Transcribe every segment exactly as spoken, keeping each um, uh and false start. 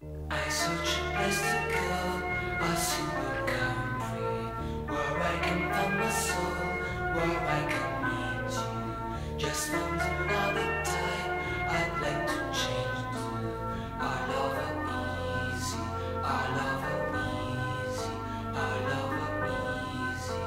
I search a place to go, a single country, where I can find my soul, where I can meet you. Just found another time I'd like to change to. Our love are easy, our love are easy, our love are easy.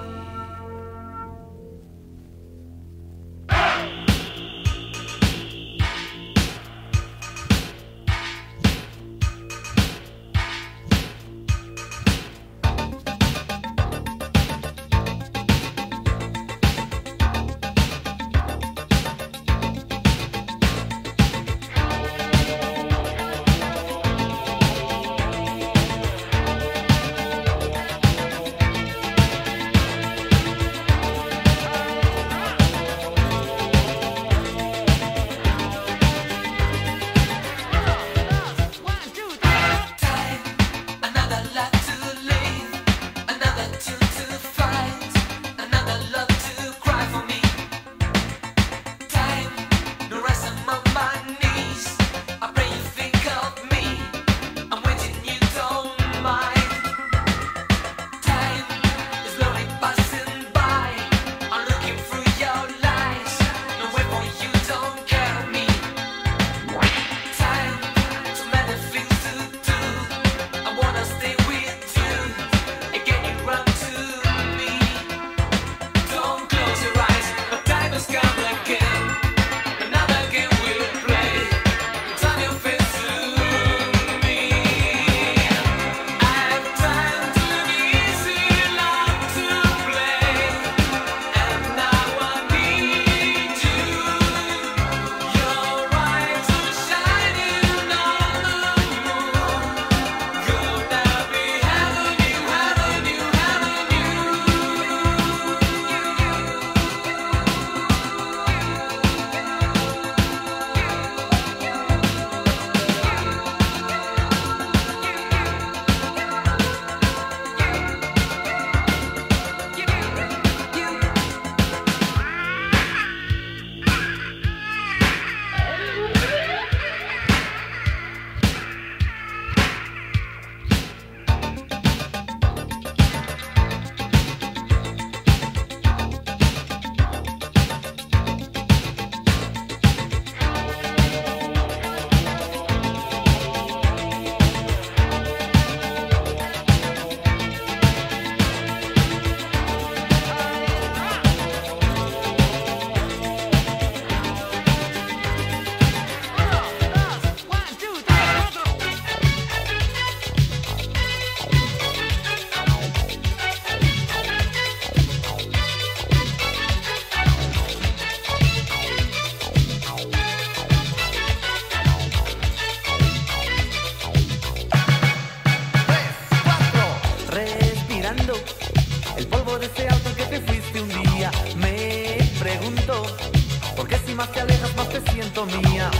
El polvo de ese auto en que te fuiste un día. Me pregunto, ¿por qué si más te alejas más te siento mía?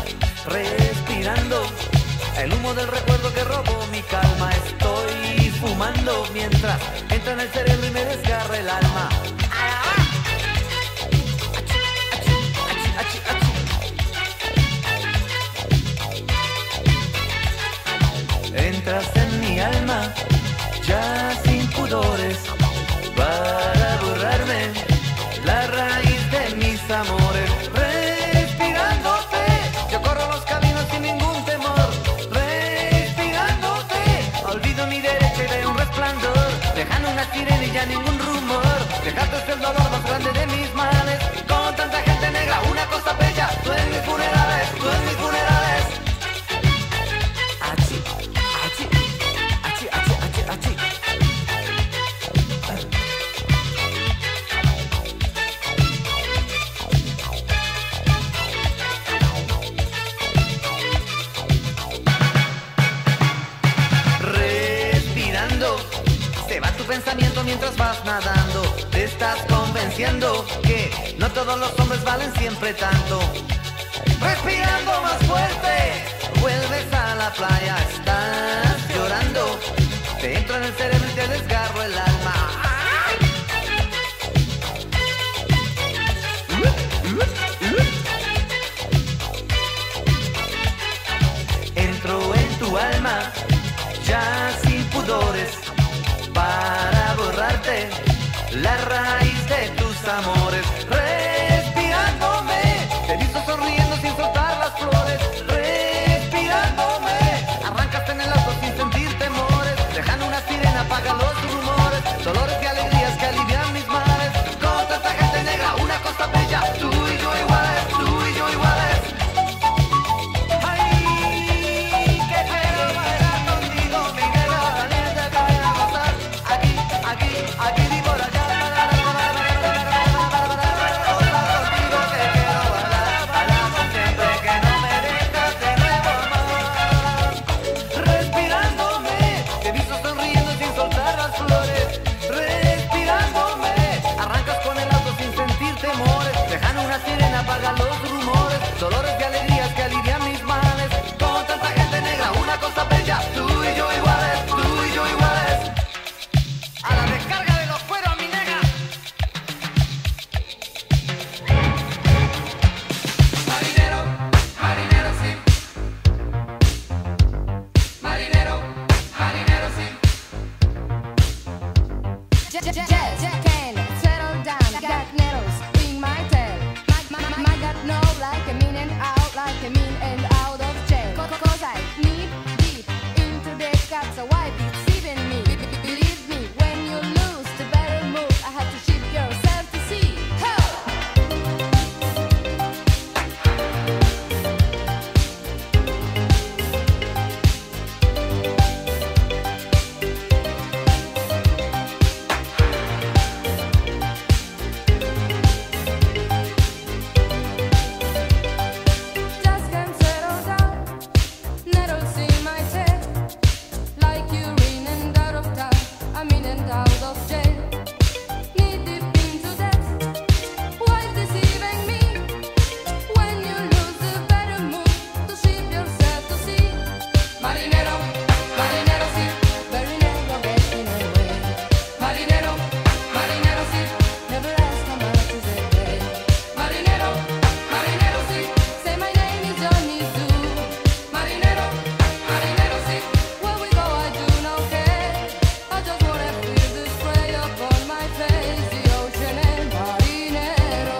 Respirando el humo del recuerdo que robó mi calma. Estoy fumando mientras entra en el cerebro y me desgarra el alma. Entras en mi alma, ya sin pudores, para borrarme la raíz de mis amores. Respirándote, yo corro los caminos sin ningún temor. Respirándote, olvido mi derecha y veo un resplandor, dejando una sirena y ya ningún rumor. Dejaste es el dolor más grande de mis males. Con tanta gente negra, una cosa bella. Tú en mis funerales, tú en mis funerales. Achi, achi, achi, achi, achi, achi. Respirando, se va tu pensamiento mientras vas nadando. Te estás convenciendo que no todos los hombres valen siempre tanto. Respirando más fuerte, vuelves a la playa, estás llorando. Te entra en el cerebro y te desgarro el alma. Entro en tu alma. Yes, can settle down. Got nettles in my tail. My, my, my God know like a in and out, like a in and out of jail. Cause I need deep into the cut, so why be deceiving me? Believe me, when you lose the better move, I have to ship yourself to sea. Ho! Just can't settle down. Nettles in my tail, like urine and out of town. I'm in and out of jail. Knee deep into debt. Why deceiving me? When you lose the better move, to ship yourself to sea. Marinero, marinero, sí, very narrow, getting away. Marinero, marinero, sí, never ask how much is a day. Marinero, marinero, sí, say my name is Johnny Doo. Marinero, marinero, sí, where we go I do not care. I just wanna feel the spray upon my face, the ocean and marinero.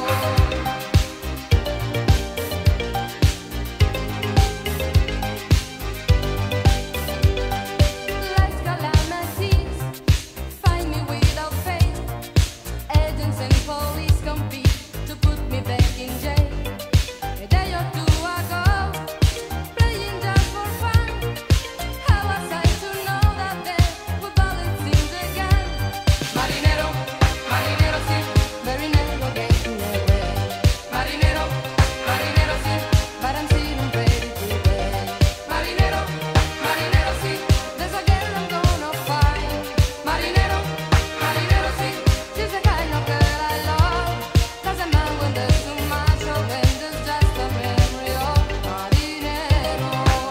Life's calamities find me without faith. Agents and police compete to put me back in jail. A day or two ago, playing just for fun. How was I to know that there were bullets in the gun? Marinero, marinero, sí, very narrow, getting away. Marinero, marinero, sí, but I'm sitting ready today. Marinero, marinero, sí, there's a girl I'm gonna find. Marinero, marinero, sí, she's the kind of girl I love. Doesn't matter when there's too much or when there's just a memory of marinero.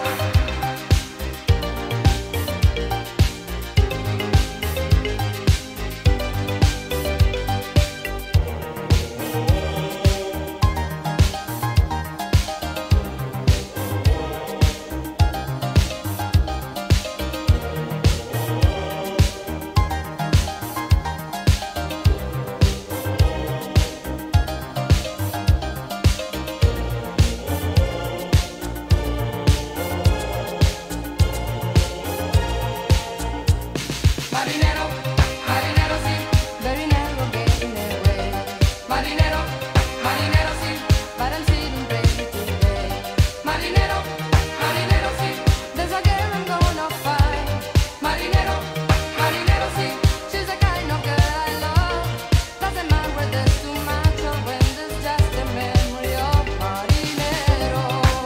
Marinero, marinero, sí, very narrow, getting away. Marinero, marinero, sí, but I'm sitting ready today. Marinero, marinero, sí, there's a girl I'm gonna find. Marinero, marinero, sí, she's the kind of girl I love. Doesn't matter when there's too much or when there's just a memory of marinero.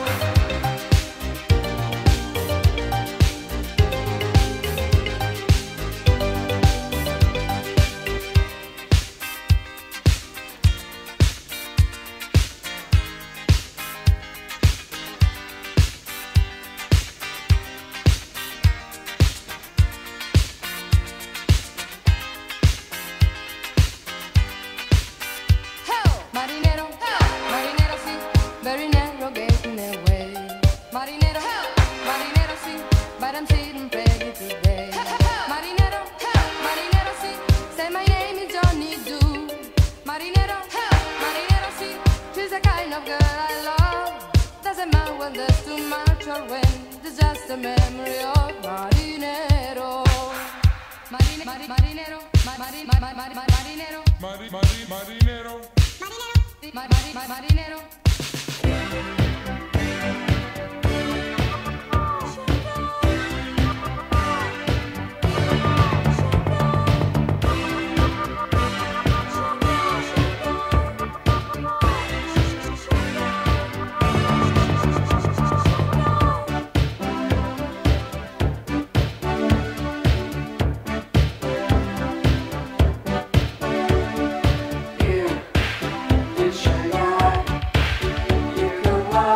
Ho! Marinero, marinero, sí, very narrow, getting away. Marinero, marinero, sí, but I'm sitting ready today. Marinero, marinero, sí, say my name is Johnny Doo. Marinero, marinero, sí, she's the kind of girl I love. Doesn't matter when there's too much or when there's just a memory of marinero. Marine, mari, marinero, ma, mari, ma, ma, ma, marinero. Mari, mari, marinero. Mari, mari, mari, marinero. You, in Shanghai, you could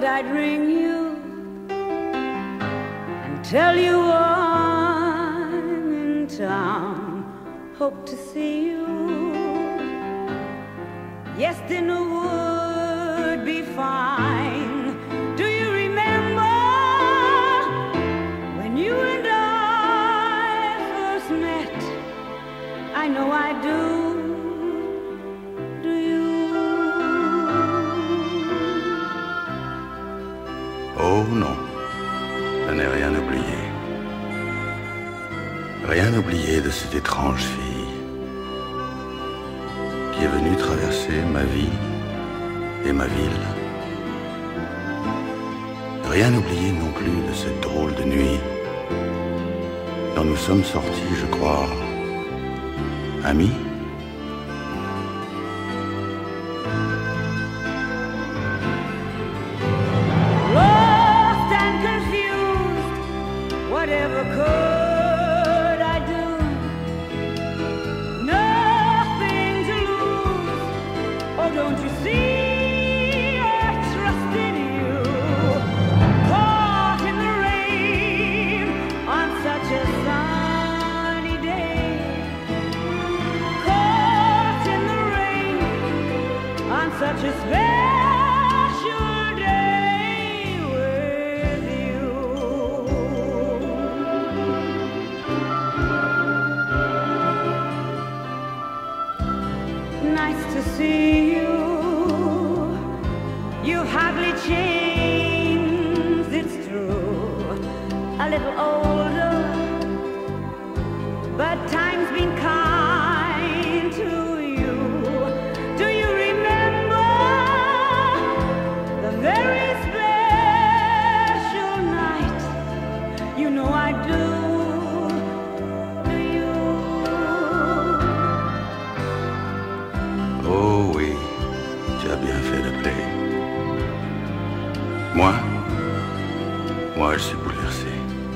I'd ring you and tell you I'm in town. Hope to see you. Yes, dinner would be fine. Do you remember when you and I first met? I know I do. Do you? Oh non, je n'ai rien oublié. Rien oublié de cette étrange fille qui est venue traverser ma vie et ma ville. Rien oublié non plus de cette drôle de nuit dont nous sommes sortis, je crois, amis. Lost and confused, whatever could I do? Nothing to lose. Oh, don't you see? I trusted you. Caught in the rain on such a sunny day. Caught in the rain on such a special day with you. Nice to see you. You've hardly changed, it's true. A little older, but time's been kind to you. Do you remember the very special night? You know I do. Do you? Oh oui, tu as bien fait d'appeler. Moi, moi je suis bouleversé.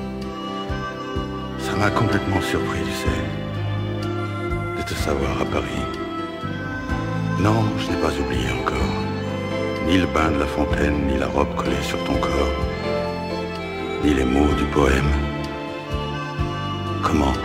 Ça m'a complètement surpris, tu sais, de te savoir à Paris. Non, je n'ai pas oublié encore, ni le bain de la fontaine, ni la robe collée sur ton corps, ni les mots du poème. Comment